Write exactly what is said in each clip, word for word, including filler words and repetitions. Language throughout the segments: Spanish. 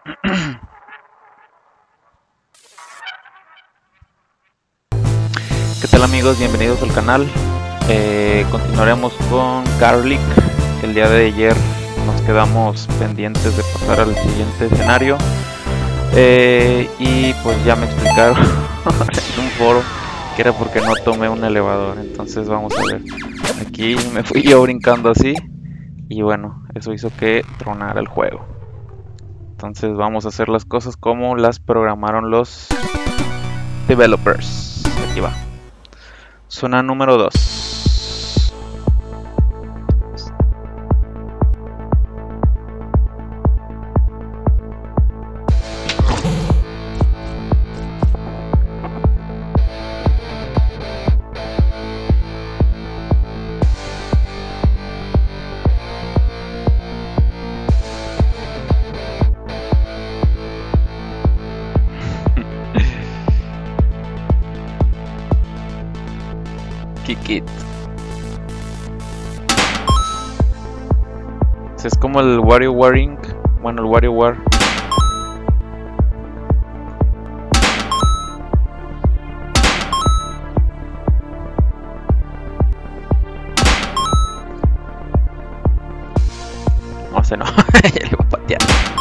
¿Qué tal amigos? Bienvenidos al canal. Eh, continuaremos con Garlic. El día de ayer nos quedamos pendientes de pasar al siguiente escenario. Eh, y pues ya me explicaron en un foro que era porque no tomé un elevador. Entonces vamos a ver. Aquí me fui yo brincando así. Y bueno, eso hizo que tronara el juego. Entonces vamos a hacer las cosas como las programaron los developers. Aquí va. Zona número dos. Kick it. Es como el WarioWare incorporated. Bueno, el WarioWare. No sé, no. Ya le voy a patear.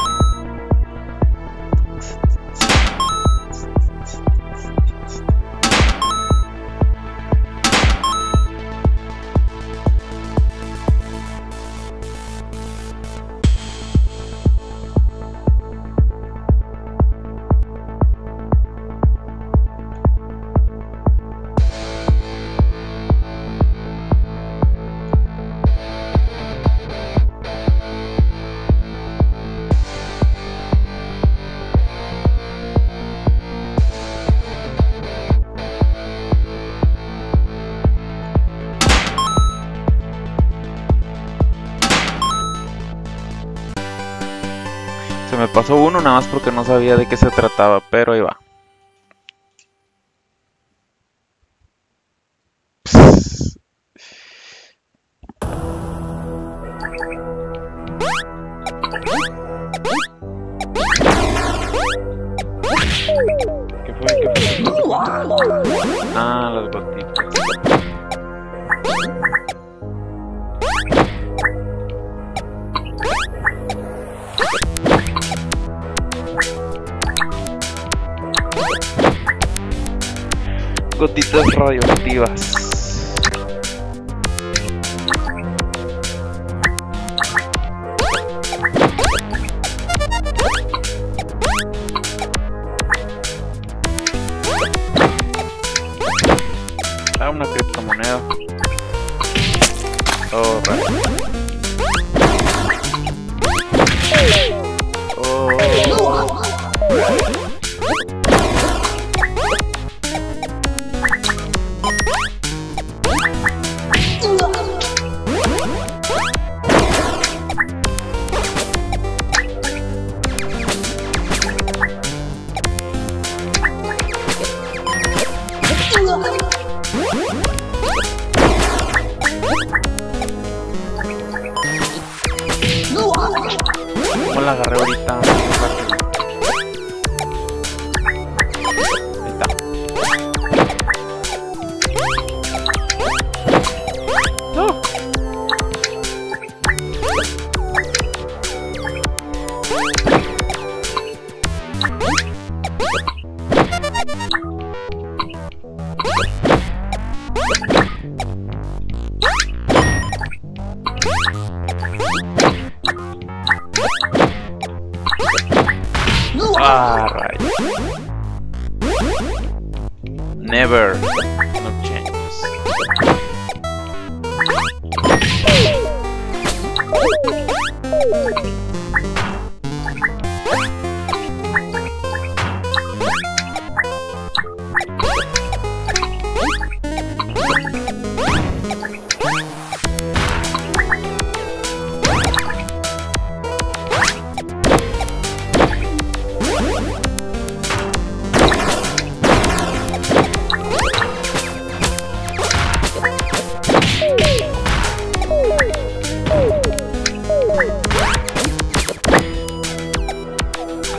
Se me pasó uno nada más porque no sabía de qué se trataba, pero ahí va. Psst. ¿Qué fue? ¿Qué fue? Ah, las gotitas. Gotitas radioactivas. Ah, una criptomoneda. Oh, raro. Oh. ¿Cómo la agarré ahorita? Ahí está. ¡No! Ah, right. Never. No changes.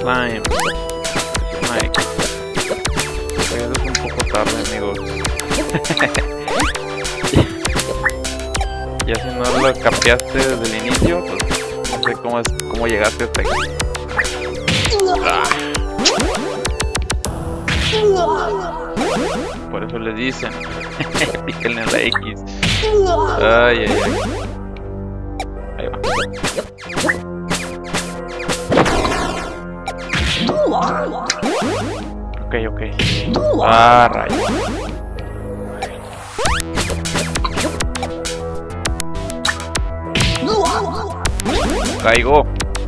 Slime. Mike. Oye, eso es un poco tarde, amigos. Ya si no lo capeaste desde el inicio, pues no sé cómo, es, cómo llegaste hasta aquí. Ah. Por eso les dicen, píquenle a la X. Ay, ay, ay. Ahí va. Ok, ok. Ah, rayo. Caigo.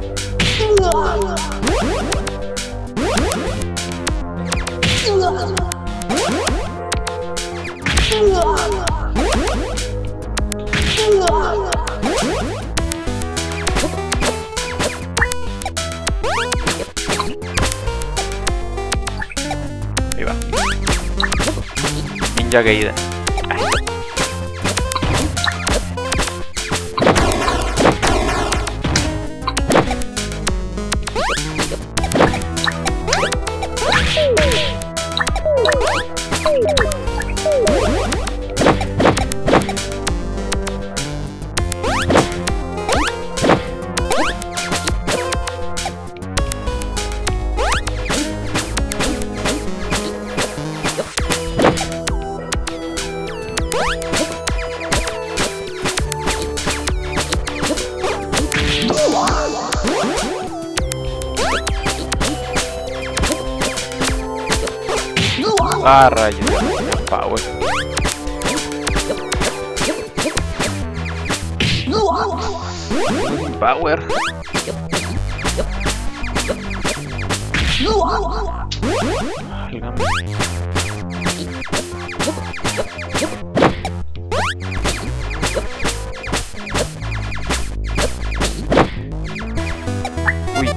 Ahí va. Ninja Gaiden. Ah, rayos, power. Power. Válgame. Uy.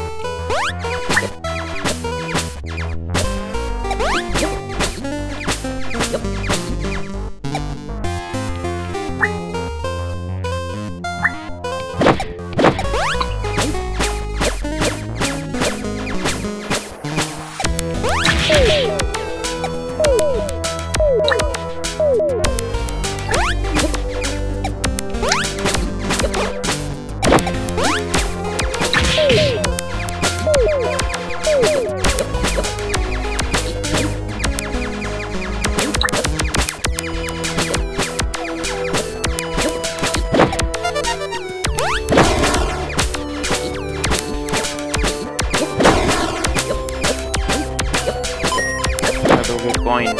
Coin.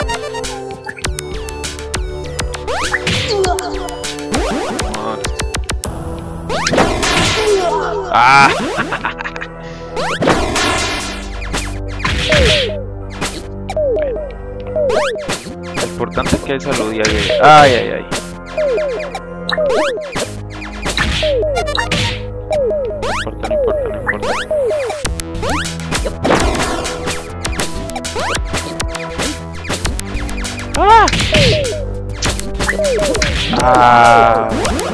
Ah. Lo importante es que hay salud y hay... Ay, ay, ay. No importa, no importa, no importa. ¡Ah! ¡Ah!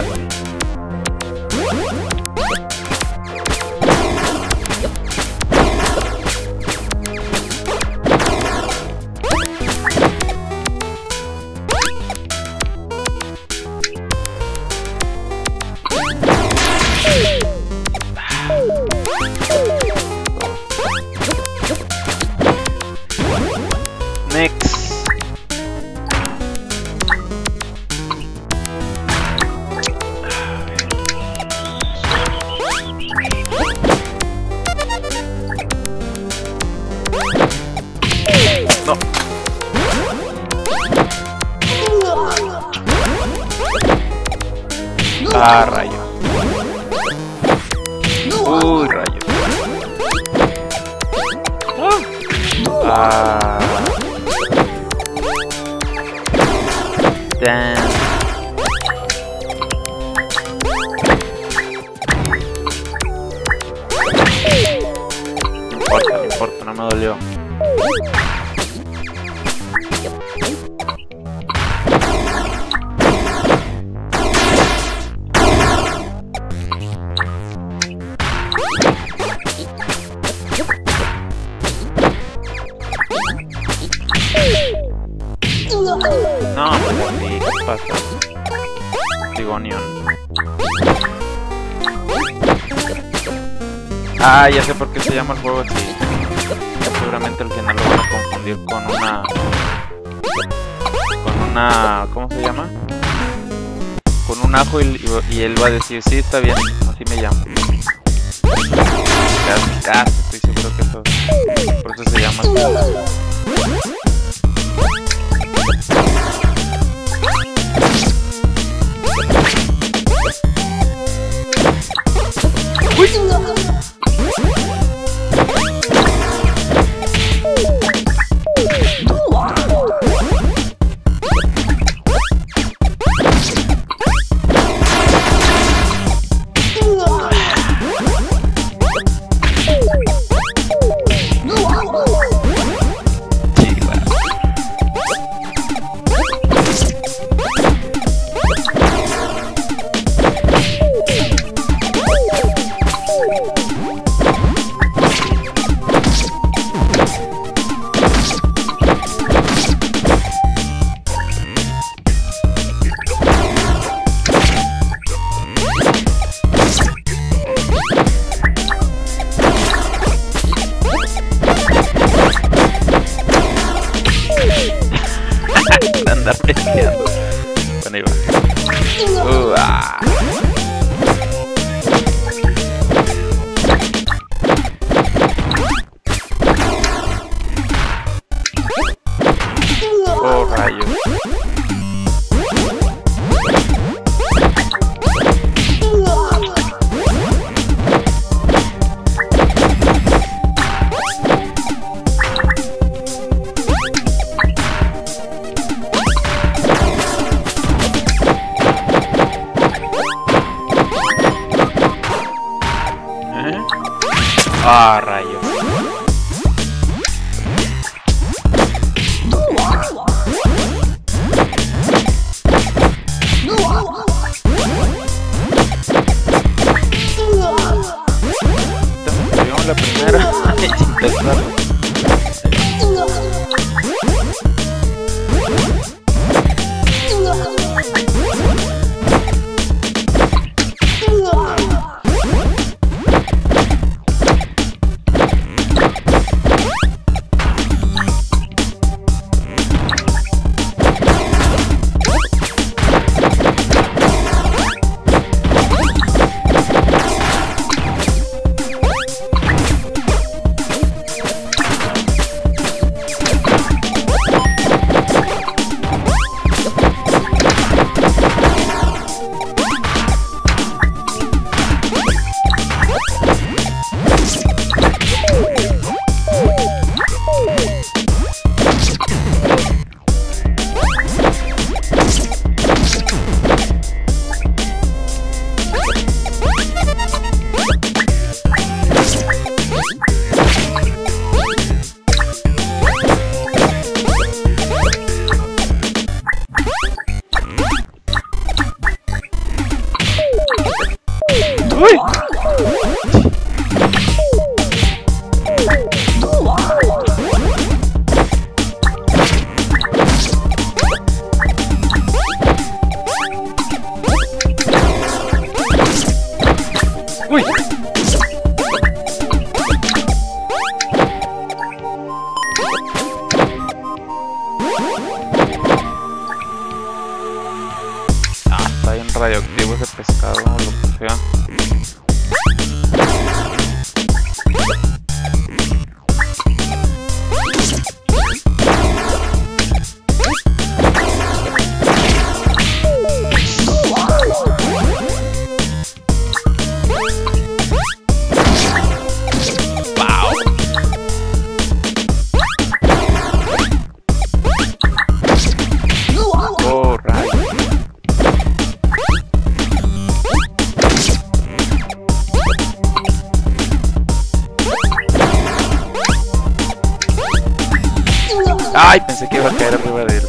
Next. No. Ah, rayos. Uy, rayos. Ah. Damn. No importa, no importa, no me dolió. Yep. Onion. Ah, ya sé por qué se llama el juego así. Seguramente el final lo van a confundir con una... Con una... ¿Cómo se llama? Con un ajo y, y él va a decir, sí, está bien, así me llamo. Casi, casi, estoy seguro que eso... Por eso se llama así. Andar peleando. Bueno, ahí va. Uh, ah. Oh, rayos. Ah, rayos. Tenemos la primera. Uy. Uy. Ah, está bien radioactivo ese pescado o lo que sea. Ay, pensé que iba a caer arriba de él.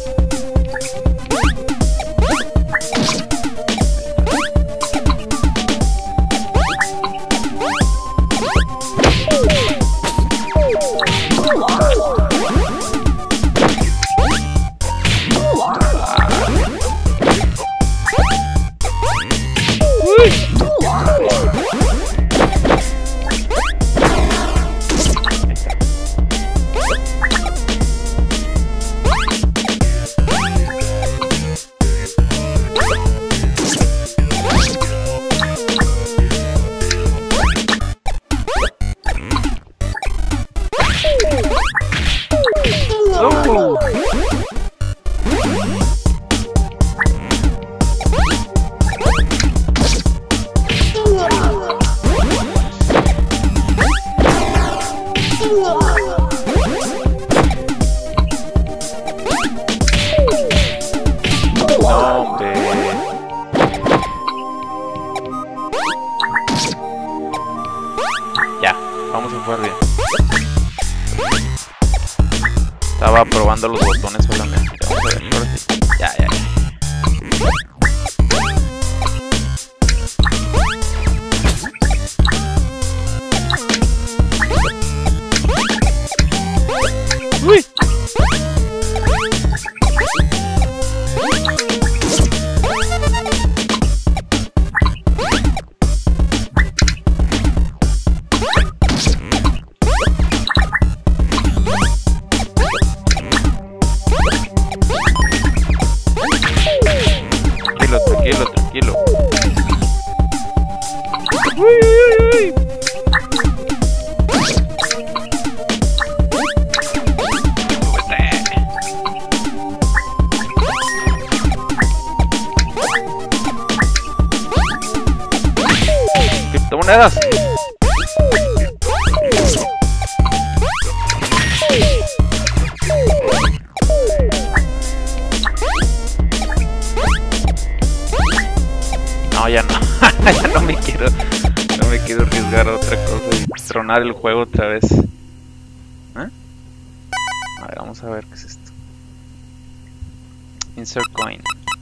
go. Estaba probando los botones solamente. Vamos a ver, ahora sí. Ya, ya, ya. ¡Uy! Tranquilo, tranquilo. Uy, uy, uy. Criptomonedas. No, ya no. Ya no me quiero. No me quiero arriesgar a otra cosa y tronar el juego otra vez. ¿Eh? A ver, vamos a ver qué es esto. Insert coin.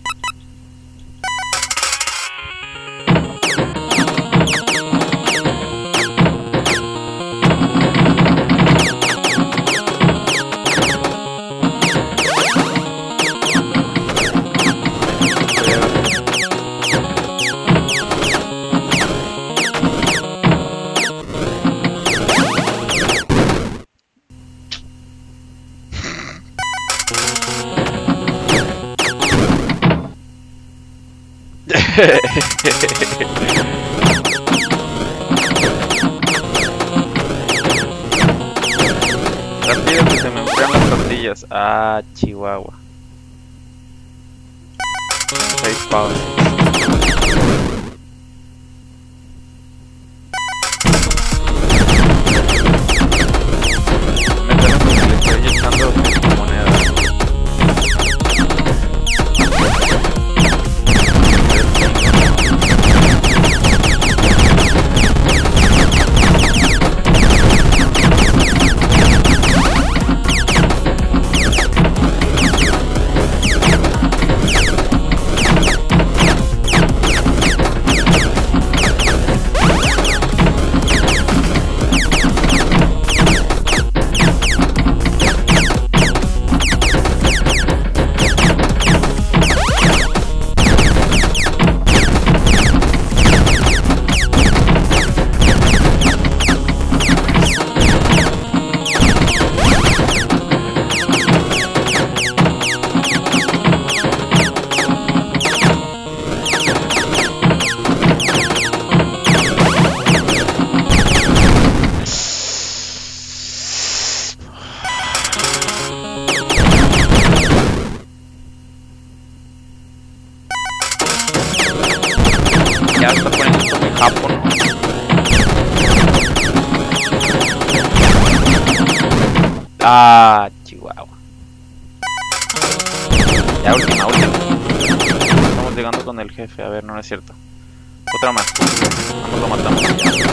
Rápido que se me enfrían las tortillas. Ah, Chihuahua. Seis pavos. Me tengo que le estoy echando monedas. Ya está poniendo esto muy Japón. Ah, Chihuahua. Ya última, última. Estamos llegando con el jefe. A ver, no, no es cierto. Otra más. Vamos, lo matamos.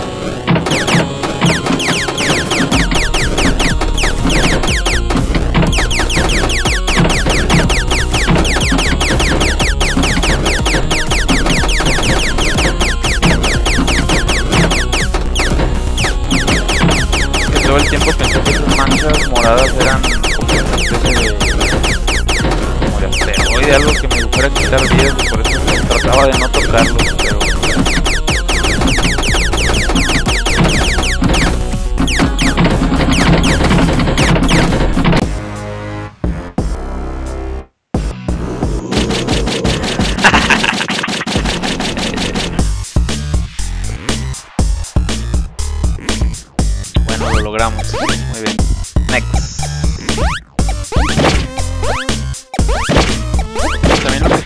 Todo el tiempo pensé que esas manchas moradas eran como una especie de como de asteroide, algo que me fuera a quitar vidas, y por eso trataba de no tocarlos, pero bueno, lo logramos. Muy bien. Next.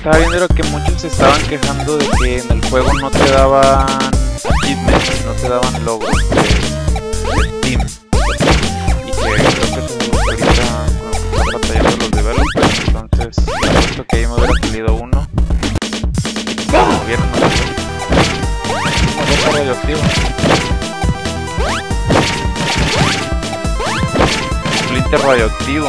estaba viendo era que muchos se estaban quejando de que en el juego no te daban achievements, no te daban logros de, de Steam. Y que creo que eso ahorita con lo que están batallando los developers, entonces he visto que ahí me hubiera salido uno. Y como vieron, no sé. Una ropa radioactiva. Splinter radioactivo.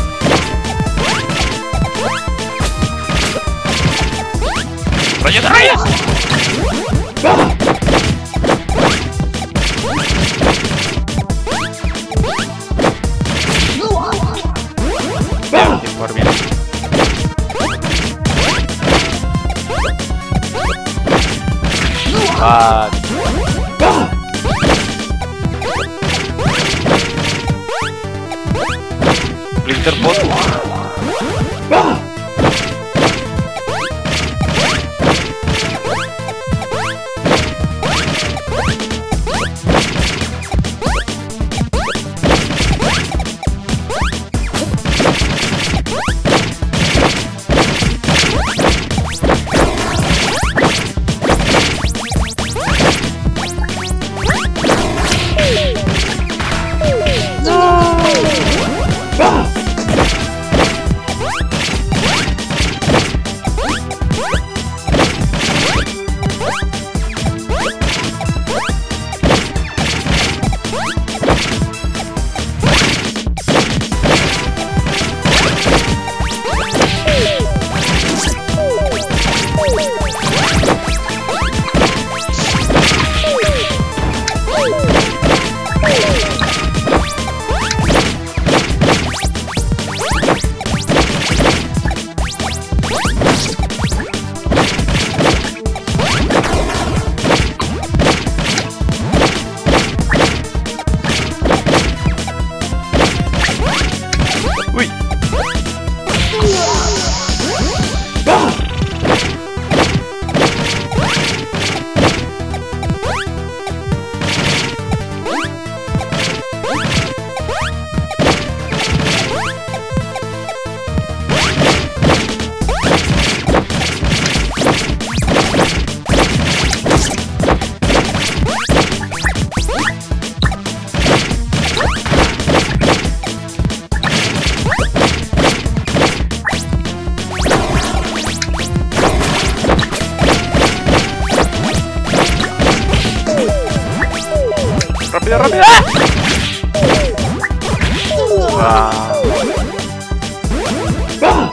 ¡Rayos de rayos! Bien, bien, por bien. Ah. Splinter Bot. ¡Rápido, rápido! ¡Ah! ¡Ah!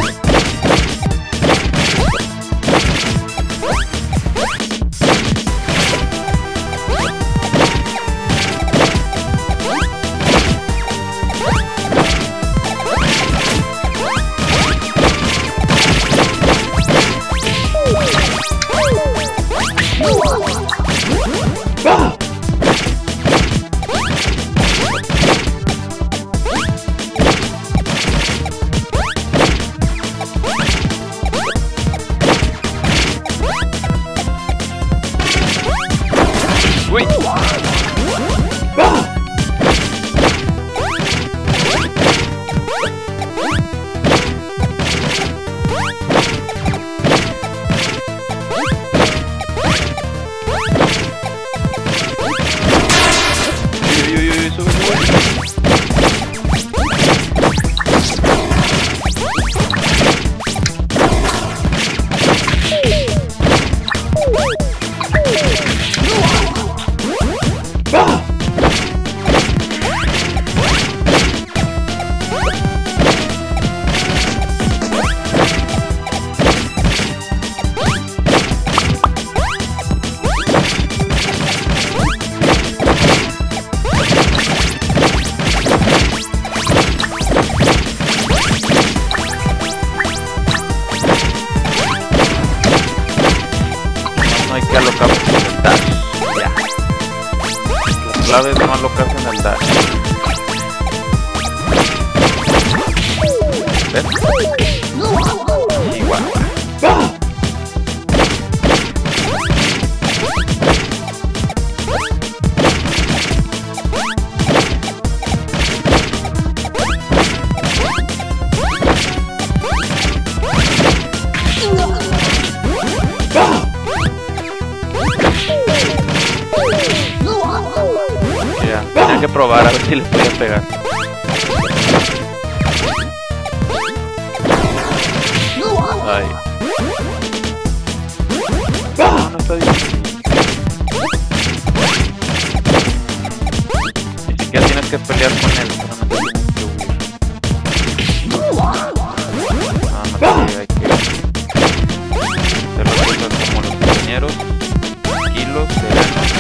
Uy. Uy, uy, uy, sube, sube. No hay que alocarse en el dash. Ya. La clave es no alocarse en el dash. ¿Ves? Igual. que probar a ver si le podía pegar. Ay. No, no está bien. Ni siquiera tienes que pelear con él, solamente tienes que huir. Nada más que hay que hacer las cosas como los compañeros, tranquilos, serenos.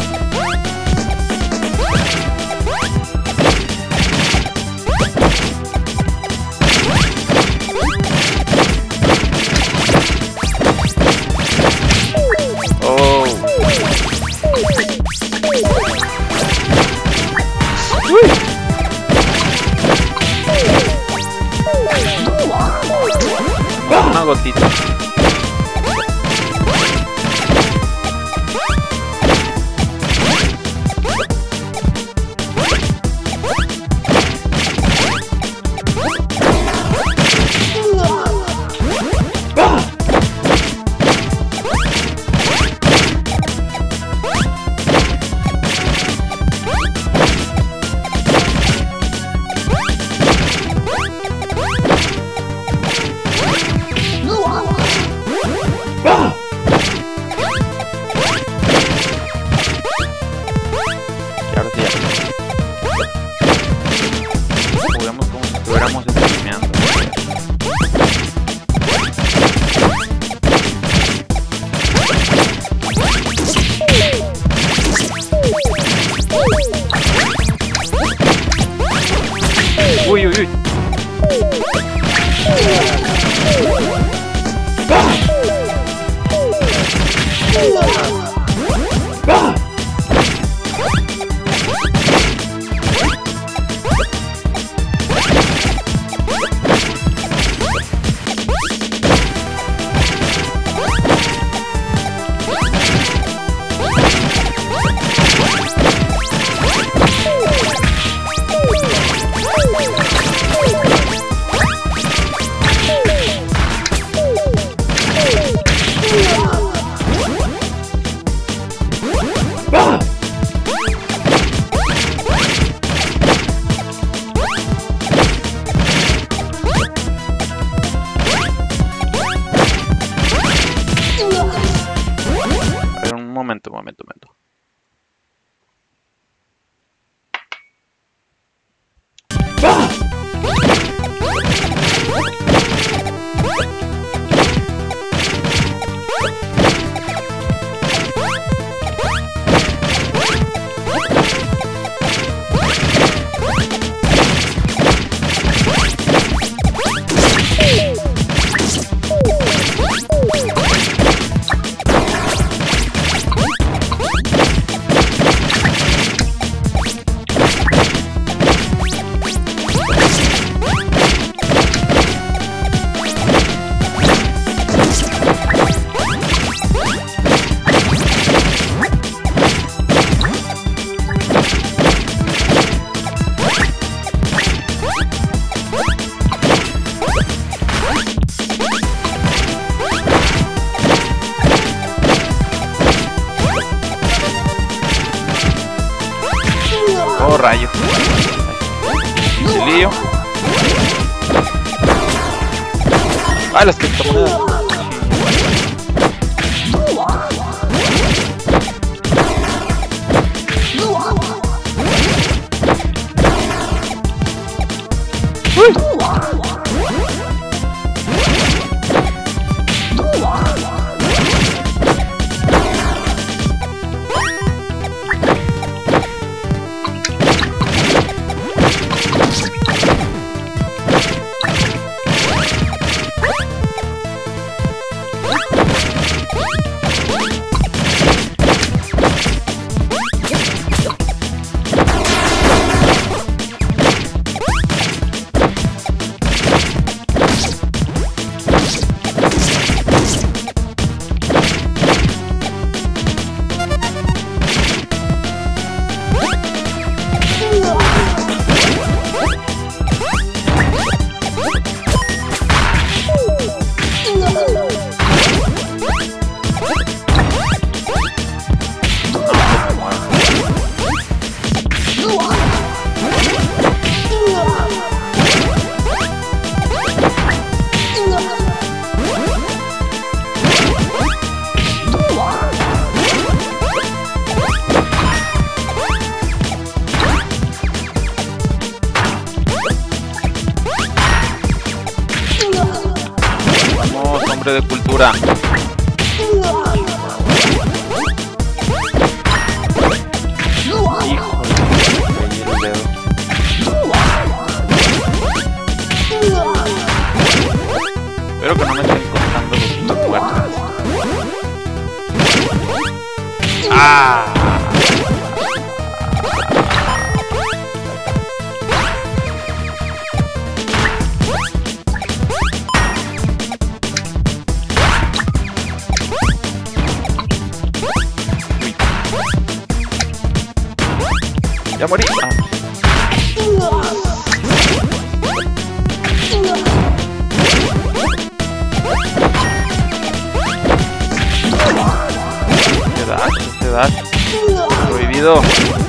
Una gotita. Uy, uy, uy. Momento, momento, momento. Oh, rayos. Lío. Ah, las criptomonedas. Uy. hombre de cultura. Híjole, caí el dedo. Espero que no me estén contando los muertos. ¡Ah! Ya morí. Ah. Este dash, este dash. Prohibido.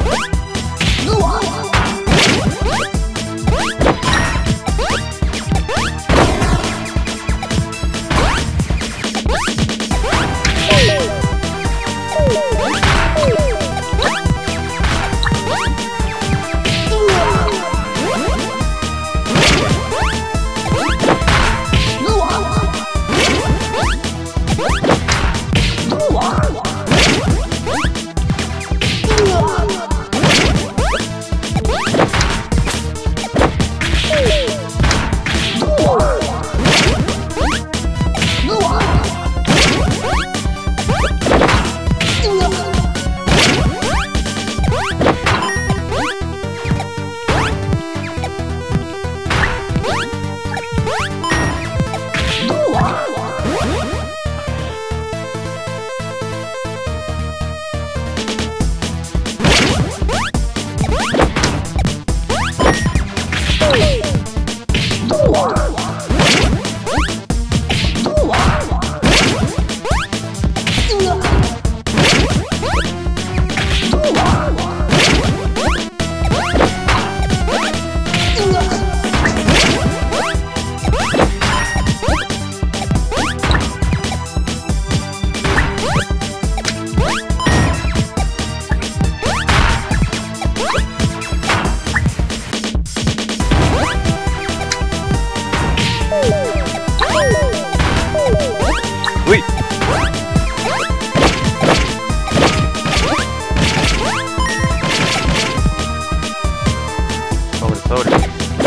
Uy. Sobre, sobre.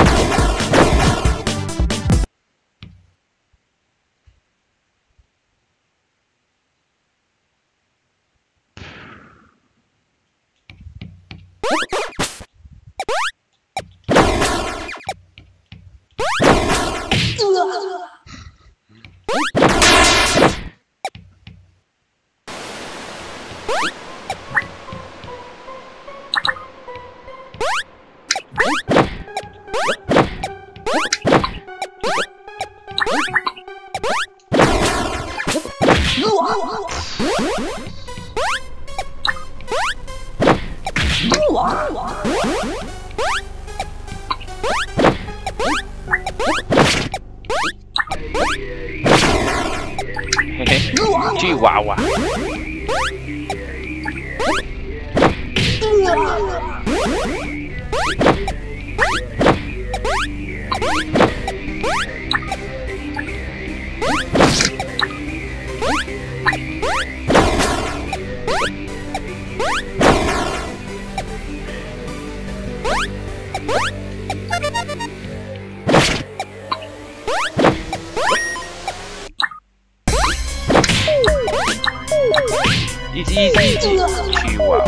Chihuahua. Easy, easy, easy. Chihuahua.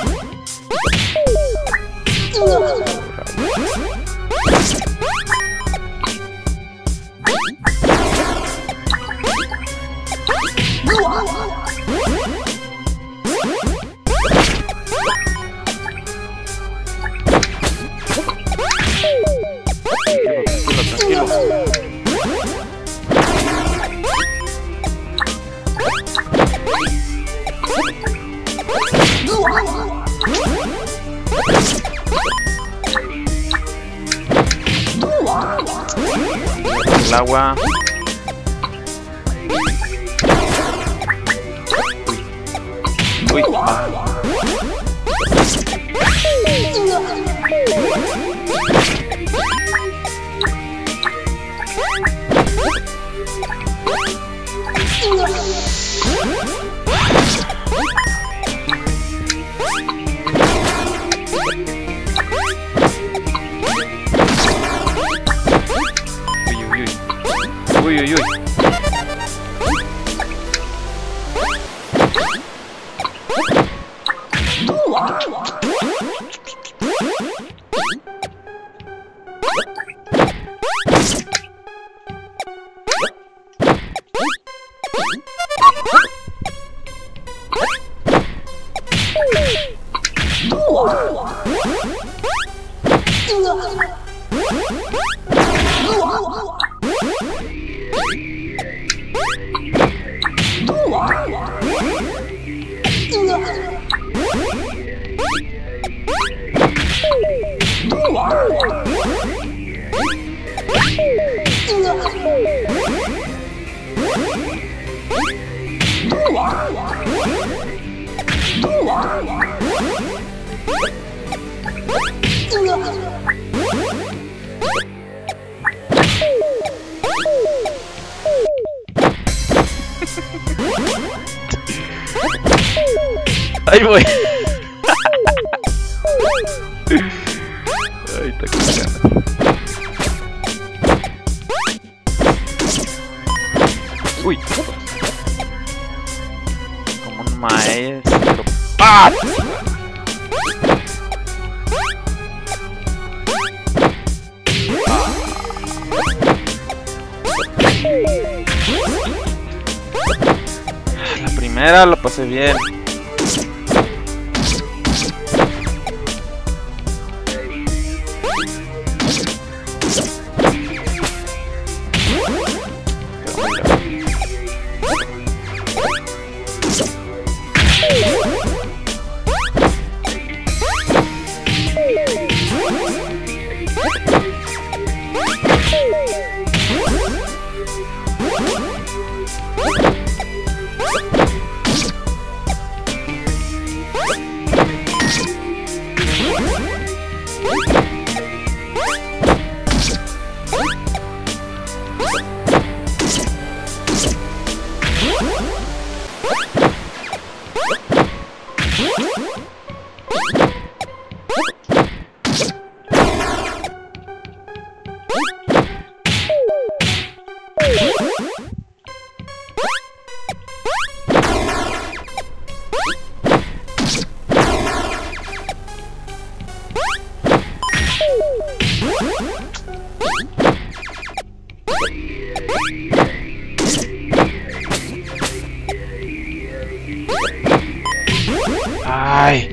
Tranquilo, tranquilo. El agua. Uy. Uy. Ah. Uy, uy, uy. Ahí voy. Ay, está con ganas. Uy. Como un maestro. ¡Ah! La primera lo pasé bien. Ay.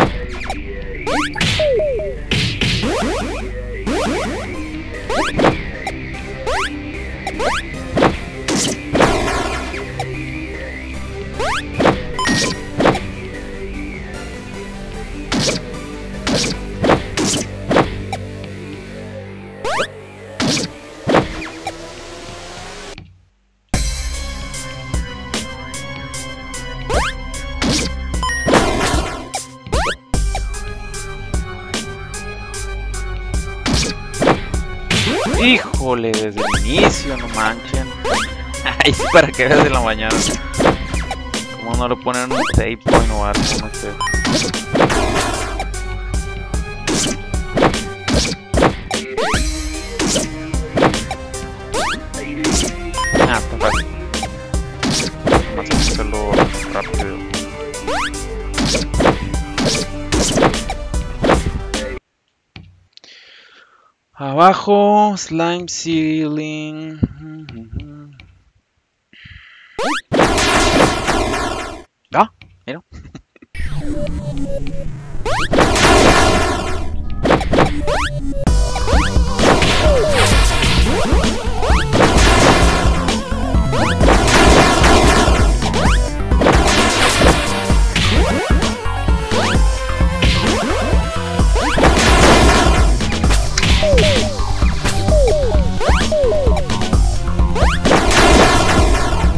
Híjole, desde el inicio, no manchen. Ay, sí, para que veas de la mañana. Como no lo ponen en un save point o algo, no sé. Ah, está fácil. Vamos a hacerlo rápido. Abajo, slime ceiling. Ah, mira.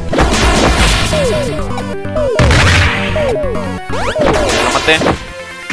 Lo maté.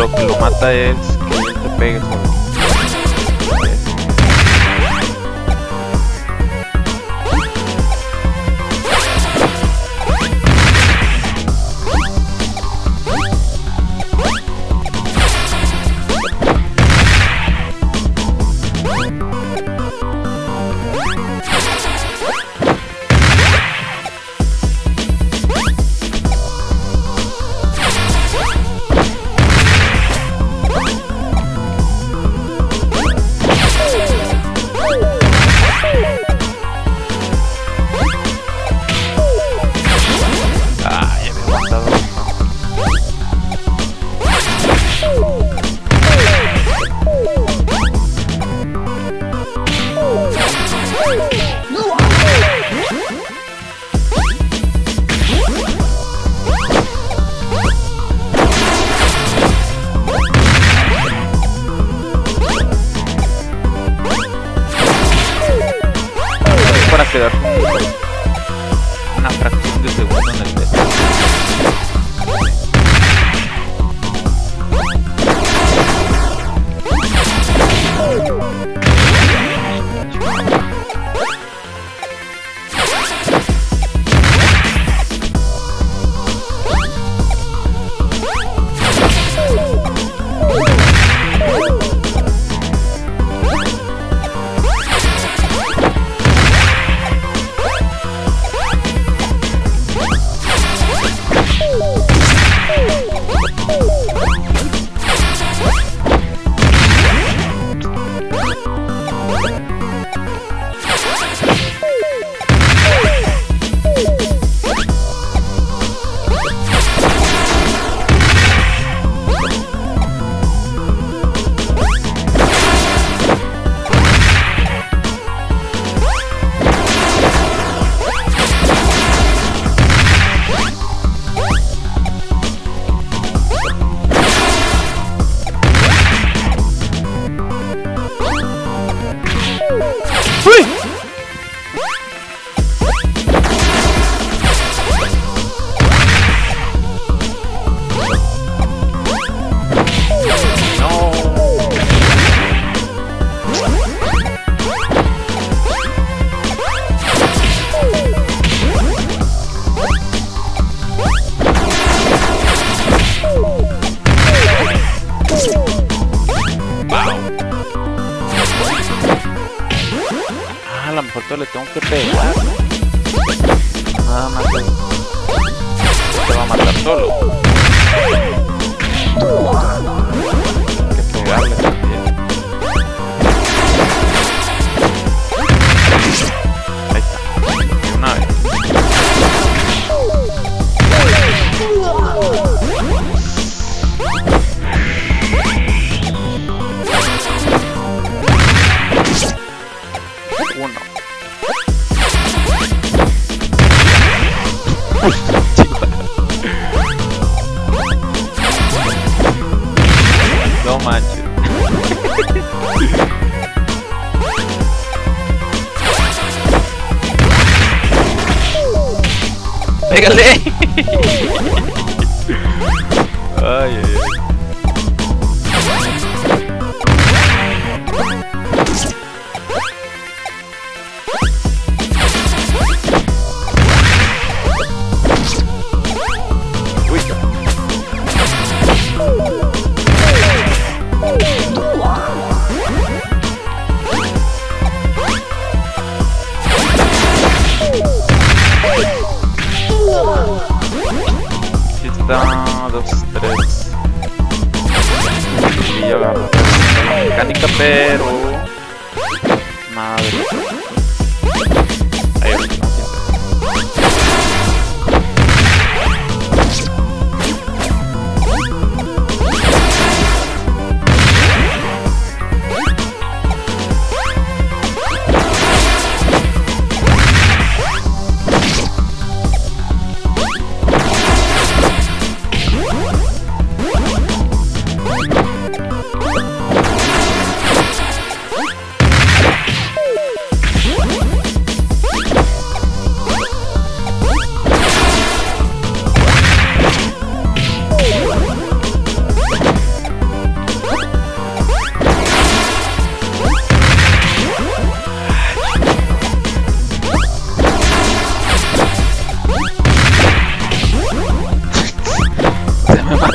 lo que lo mata es que él se pegue solo. Para quedar una fracción de segundo en el test. A lo mejor te le tengo que pegar, ¿no? Nada más te va a matar solo. Hay que pegarle también. Ahí está, de una vez. Uno. No manches. Pégale. Ay, ay, ay. Está dos, tres. Y yo agarro la mecánica, pero nada de eso. Ahí va.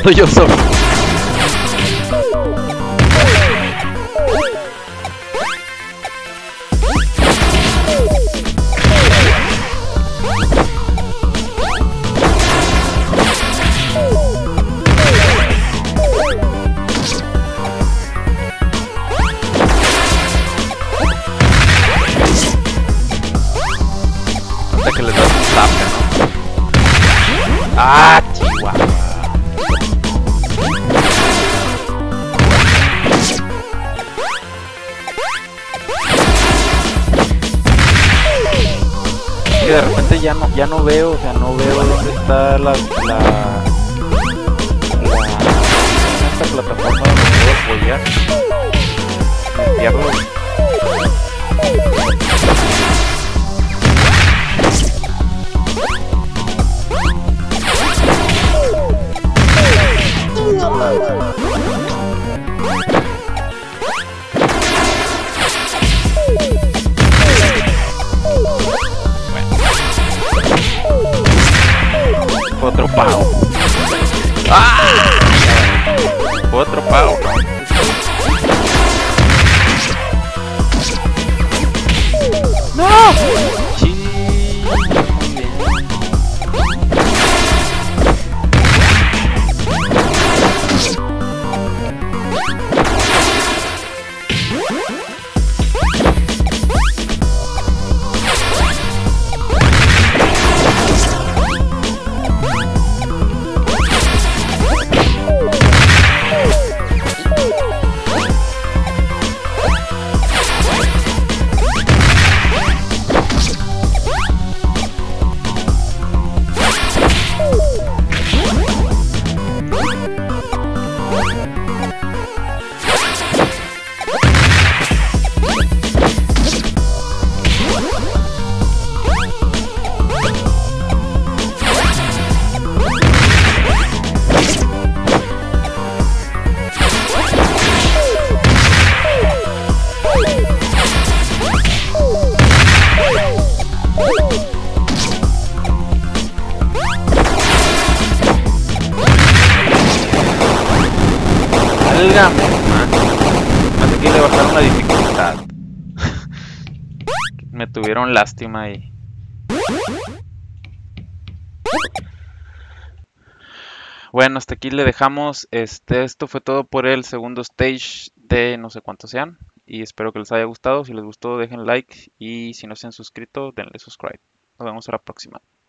ando yo solo. Que les das un zape, ¿no? ¡Ah, chihuahua! Que de repente ya no, ya no veo, o sea, no veo dónde está la... la... la... esta plataforma donde puedo apoyar. Me pierdo. Otro pavo. ¡Ah! Otro pavo. ¡No! Sí. Válgame, más aquí le bajaron la dificultad. Me tuvieron lástima ahí. Bueno, hasta aquí le dejamos. Este, esto fue todo por el segundo stage de no sé cuántos sean. Y espero que les haya gustado. Si les gustó, dejen like. Y si no se han suscrito, denle subscribe. Nos vemos a la próxima.